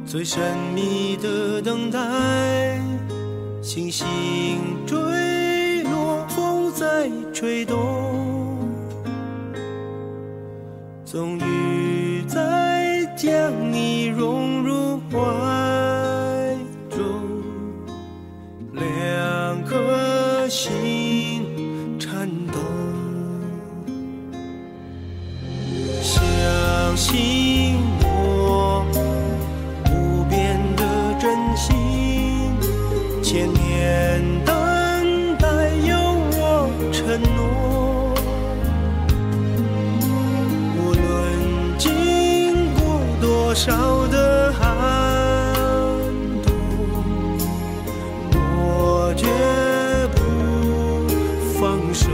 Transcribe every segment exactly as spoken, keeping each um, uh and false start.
最神秘的等待，星星坠落，风在吹动，终于再将你融入怀中，两颗心颤动，相信我无边的真心，千年等待有我承诺，无论经过多少的寒冬，我绝不放手。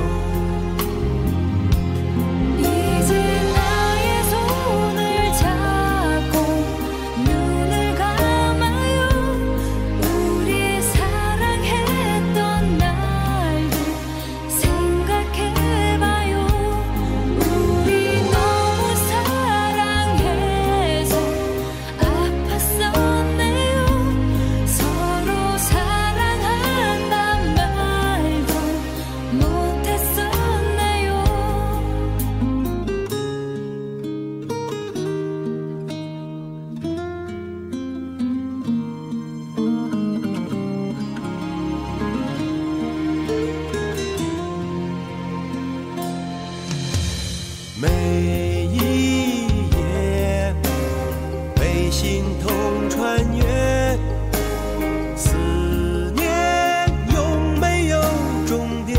每一夜被心痛穿越，思念永没有终点，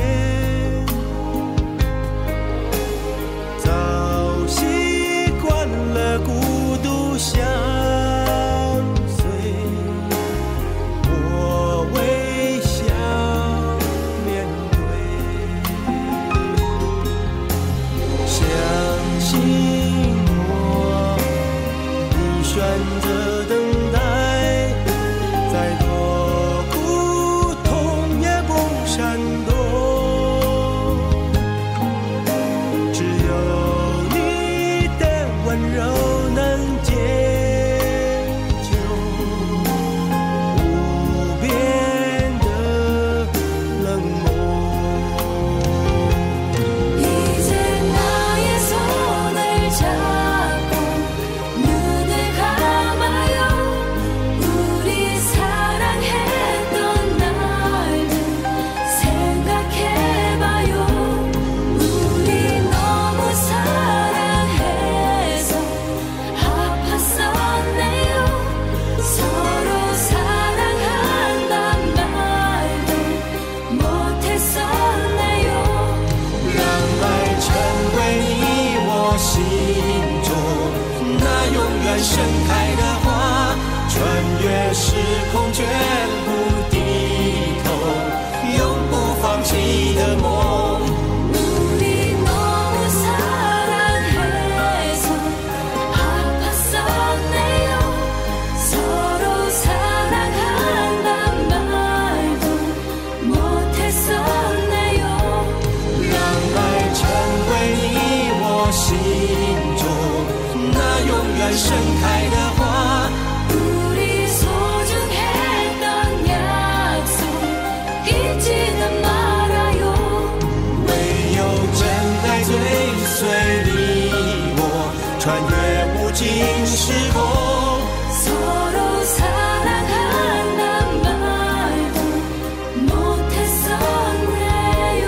早习惯了孤独相随，我微笑面对，相信我，你选择等待，再多苦痛也不闪躲，只有你的温柔能解救无边的冷漠。 이제 나의 손을 잡고 눈을 감아요. 우리 사랑했던 날들 생각해봐요. 우리 너무 사랑해서 아팠었네요. 서로 사랑한단 말도 못했었네요. 让爱成为你我心中那永远盛开的花，穿越时空绝不低头，永不放弃的梦。 우리 너무 사랑해서 아팠었네요. 서로 사랑한단 말도 못했었네요. 让爱成为你我心中那永远盛开的花， 우리 소중했던 약속 잊지는 말아요. 唯有真爱追随你我，穿越无尽时空。 서로 사랑한단 말도 못했었네요.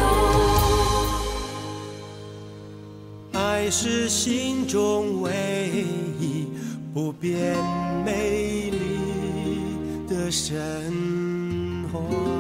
爱是心中唯一不变美丽的神话。